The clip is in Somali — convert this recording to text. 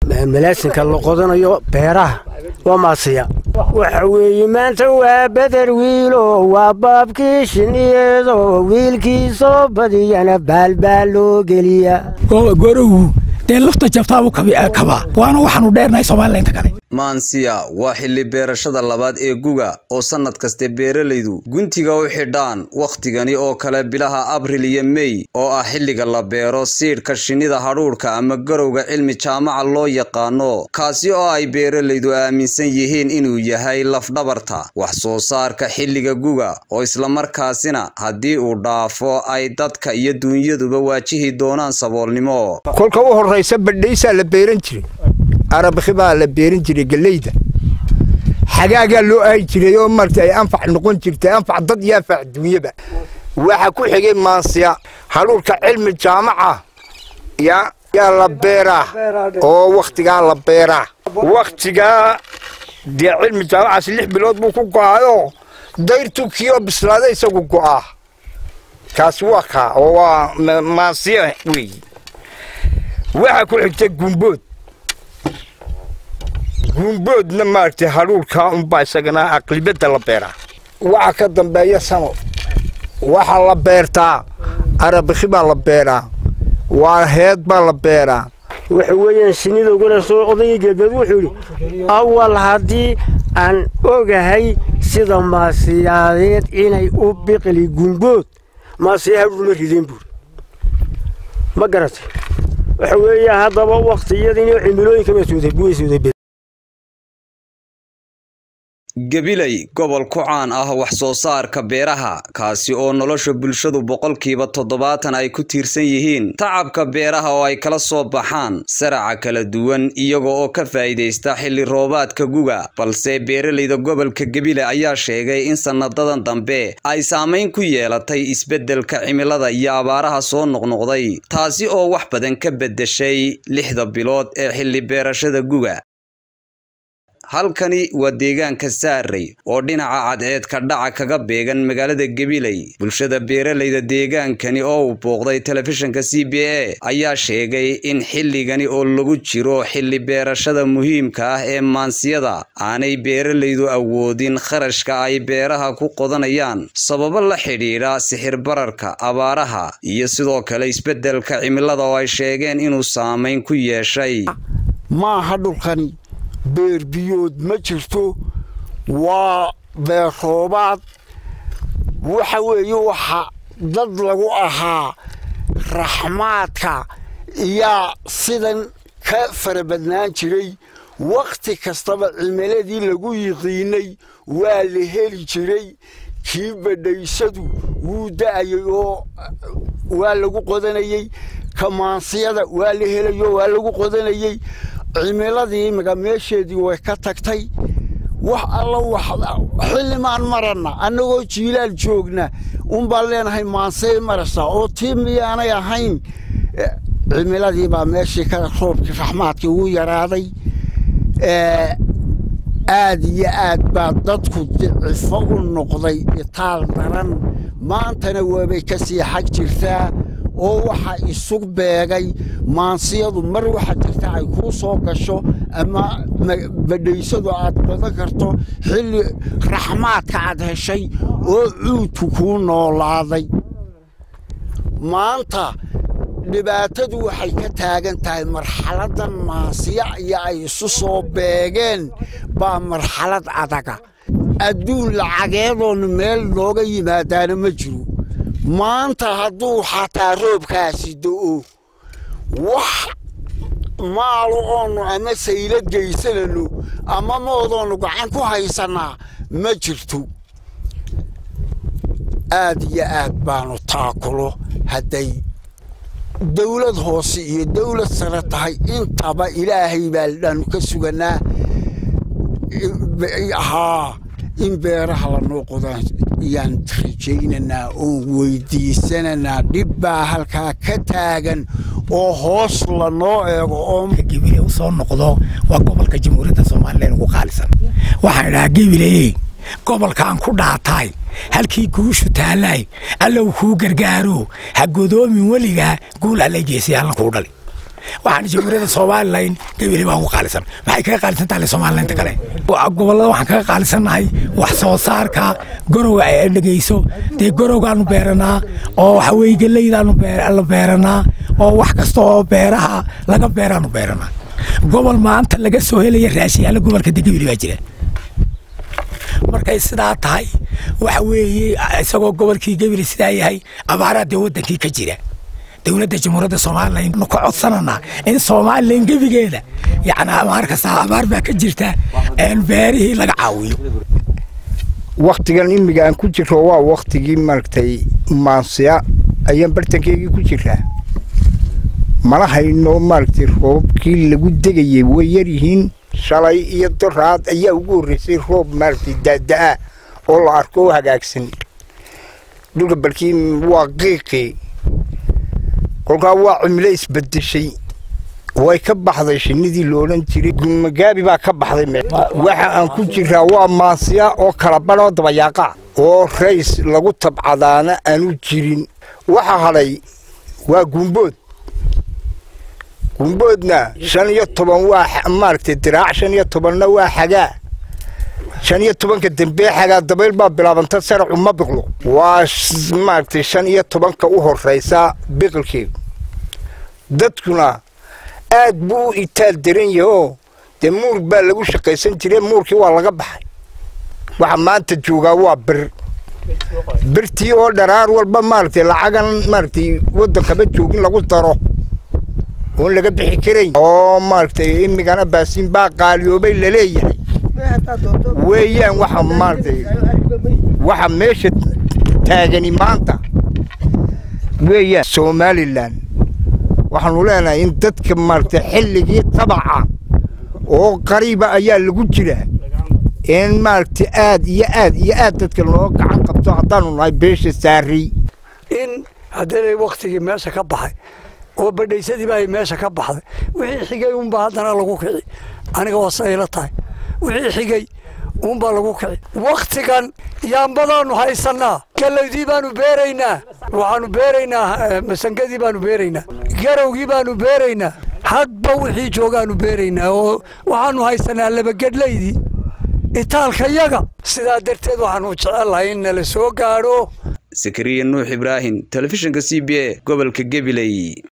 malaasinka la qodanayo beeraha waa maasiya waxa weeye maanta waa badar wiilo waa baabkii shiniyeedo wiilkiisoo badiyana baalbaal loo geliya gorow dee lafta jabtaa u kaba waana waxaanu dheernahay Soomaaliland kale maansiya waa xilli beerashada labaad ee guga oo sanad kaste beeralaydu guntiga u xidhaan waqtigani oo kale bilaha Abriil iyo May oo ah xilliga la beero siidhka shinida hadhuurka ama garowga cilmi jaamaca loo yaqaano kaasi oo ay beeralaydu aaminsan yihiin inuu yahay laf dhabarta wax soo saarka xilliga guga oo isla markaasina haddii uu dhaafo ay dadka iyo dunyaduba waajihi doonaan saboolnimo kolka u horeysa badhaysa la beeran jiray arab khibaa la beeran jiray galeyda xagaaga loo ay jiray oo martay anfac noqon jirtay anfac dad iyo anfac dunyaba waxa ku xigay maansiya haluurka cilmi jaamaca ya la beera oo waqtiga la beera waqtiga de cilmi jaamaca 6 bilood buu ku go'ayo dayrtu kiyo bislaaday isagu go'a kaas waxa oo maansiya weey waxa ku xigtay gumboodna maartay haluurka baa isagana aqlibada la beera waxa ka dambeeya sano waxa la beertaa arab khibaa la beera waa heed baa la beera waxa weeyaan shinida ugu soo odayga dad wuxuu yiri awal hadii aan ogahay sida maasiyadeed inay u biqli gumbood maasiyaha uma ridin buu ma garatay waxa weeyaan hadaba waqtiyadii cimilooyinka ma soo gabilay gobol ku caan ah wax soo saarka beeraha kaasi oo nolosha bulshadu 70% ay ku tiirsan yihiin tacabka beeraha oo ay kala soo baxaan saraca kala duwan iyaga oo ka faa'iideysta xilli roobaadka guga balse beeralayda gobolka Gabiley ayaa sheegay in sanadadan dambe ay saameyn ku yeelatay isbeddelka cimilada iyo abaaraha soo noqnoqday taasi oo wax badan ka bedeshay 6 bilood ee xilli beerashada guga halkani waa deegaanka Saarey oo dhinaca cadceed ka dhaca kaga beegan magaalada Gabiley bulshada beeralayda deegaankani oo u booqday telefishinka CBA ayaa sheegay in xilligani oo lagu jiro xilli beerashada muhiimka ah ee maansiyada aanay beeralaydu awoodin kharashka ay beeraha ku qodanayaan sababo la xiriira sixir bararka abaaraha iyo sidoo kale isbeddelka cimilada oo ay sheegeen inuu saameyn ku yeeshay ma hadulkani beer biyood ma jirto waa beer roobaad waxa weeye waxa dad lagu ahaa raxmaadka iyo sidan ka farabadnaan jiray waqti kastaba cimiladii lagu yiqiinay waa la heli jiray kii badhaysadu wuu da'ayay oo waa lagu qodanayay kamaansiyada waa la helayo waa lagu qodanayay cimiladii meesheedii way ka tagtay wax alla wax xillimaan marana anagoo jiilaal joogna baa leenahay maansay marasa oo tiimiyaanay ahayn cimiladii baa meeshii ka roobkii raxmaadkii ugu yaraaday aad iyo aad baa dadku dicifo u noqday itaal daran maantana waabay ka sii xag jirtaa oo waxa isug beegay maansiyadu mar waxa jirta ay ku soo gasho ama badhaysadu aad badan karto xilli raxmaadka aad heshay oo cuudku ku noolaaday maanta dhibaatadu waxay ka taagan tahay marxaladan maasiya iyo ay isu soo beegeen baa marxalad adaga adduun lacageedoon meel looga yimaadaana ma jiro maanta hadduu xataa roobkaasi do'o wax maalo oonu ama sayla geysanano ama moodoonu gacan ku haysanaa ma jirto aad iyo aad baanu taakulo hadday dawlad hoose iyo dawlad sare tahay intaba ilaahay baa dhaanu ka suganaa in beeraha la noo qodaan iyaan rajaynanaa oo weydiisananaa dhib baa halkaa ka taagan oo hoos lanoo eego oo Gabiley u soo noqdo waa gobolka Jamhuuriyadda Soomaaliland ugu qaalisan waxaan dhahaa Gabiley gobolkan ku dhaatay halkii guushu taalay alla uu ku gargaaro ha godoomin waliga guul alla geesi alla ku dhalay waxaan jamhuuriyadda Soomaaliland gabiley baan ku qaalisan maxay kaga qaalisan tahay Soomaaliland kale gobolada waxaan kaga qaalisanahay wax soo saarka gorow ay dhageyso de gorowgaanu beeranaa oo waxa weey galeydaanu beeranaa oo wax kasta oo beeraha laga beeranaa gobol maanta laga soo helay raashiyaal gobolka gabiley baa jira markay sidaa tahay waxa weeye isagoo gobolkii gabiley sidaa yahay abaarada wadankii ka jira dawladda jamhuuriyadda Soomaaliland ku codsanana in Soomaaliland gabigeeda yaani markaas abaar baa ka jirta in beerihii laga caawiyo waqtigan imiga aan ku jiro waa waqtigii martay maansiya ayaan bartankeegii ku jiraa mana hayno martay roobkii lagu degayay way yar yihiin shalay iyo daraad ayaa ugu horeysay roob martay daadaa oo la arko hagaagsan dhulka balkii waa qiiqi kolka waa cimilo isbedeshay way ka baxday shinidii loolan jiray gumagaabi baa ka baxday waxa aan ku jiraa waa maasiya oo kala badho dabayaaqa oo rays lagu tabcadaana aanu jirin waxa halay waa gumboodna 15 waa maartay diraac 15na waa xagaa 15 ka dambe xagaa dabayl baa bilaabanta saracu ma biqlo waa maartay 15 ka u horeysa biqilkii dadkuna aad buu itaal daran yahay de muur baa lagu shaqeysan jiray muurkii waa laga baxay waxa maanta jooga waa birtii oo dharaar walba maartay lacagan maartay wadanka ba joogin lagu daro oo laga bixi karay oo maartay imigana baasin baa qaaliyoobay la leeyahay weeyaan waxa maartay waxa meesha taagani maanta weeyaan Somaliland waxaanu leenahay in dadka maartay xilligii tabaca oo qariiba ayaa lagu jira in maartay aad dadka loo gacan qabto hadaanu nahay beesha saari in haddii waqtigii meesha ka baxay oo badhaysadii baa meesha ka baxday wixii xigay haddana lagu kici aniga wasayla tahay wixii xigay lagu kici waqtigan yaambadaanu haysanaa galeydii baanu beeraynaa waxaanu beeraynaa masangadii baanu beeraynaa garowgii baanu beeraynaa hadba wixii joogaanu beeraynaa oo waxaanu haysanaa laba gadleydii itaalka yaga sidaa darteed waxaanu jecelahay in la soo gaaro Zakariya Nuux Ibrahim telefishinka CBA gobolka Gabiley